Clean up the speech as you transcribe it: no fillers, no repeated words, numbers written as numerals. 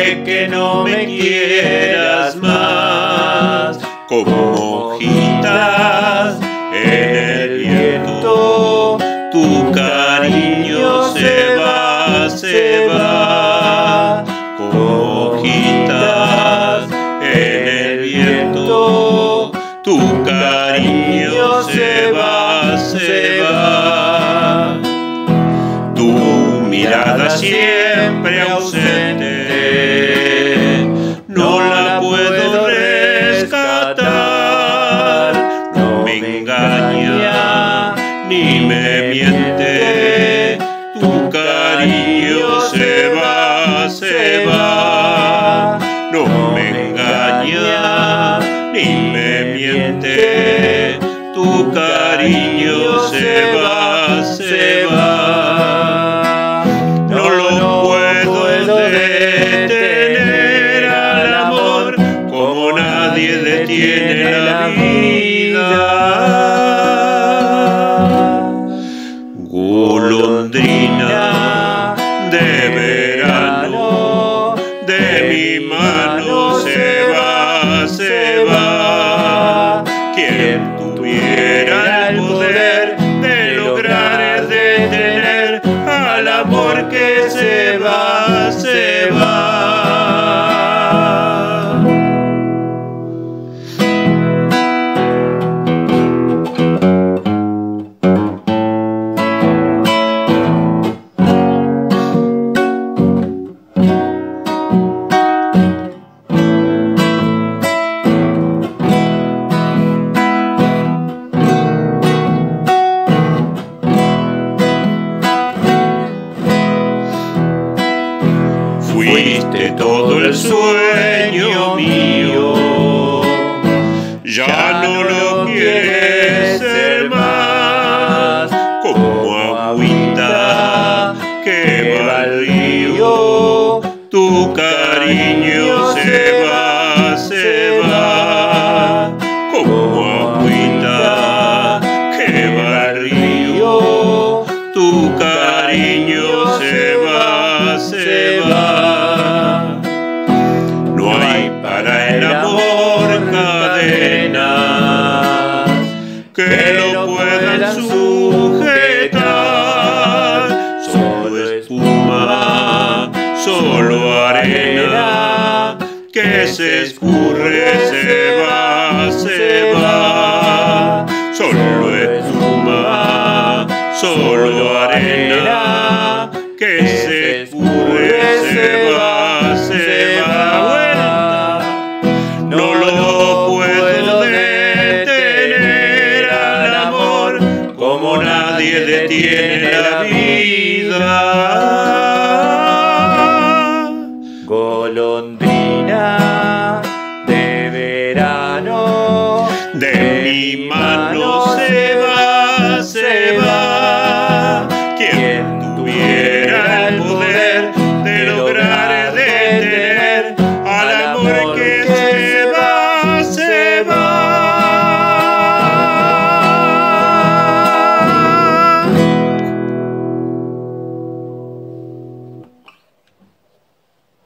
puede que no me quieras más, como hojitas en el viento, tu cariño se va, como hojitas en el viento, tu cariño se va. Tu mirada siempre ausente, no la puedo rescatar, no me engaña ni me miente, tu cariño se va, no me engaña ni me miente, tu cariño se va. No lo puedo detener al amor, como nadie detiene la vida. Golondrina de verano, de mi mano se va. Quien tuviera el poder de lograr detener al amor que se va. Fuiste todo el sueño mío, ya no lo quieres ser más, como agüita que va al río, tu cariño se va, como agüita que va al río, tu cariño se va. No hay para el amor cadenas que lo puedan sujetar, solo espuma, solo arena que se escurre, se va, solo espuma, solo arena que se escurre, se va. No lo puedo detener al amor, como nadie detiene la vida. Golondrina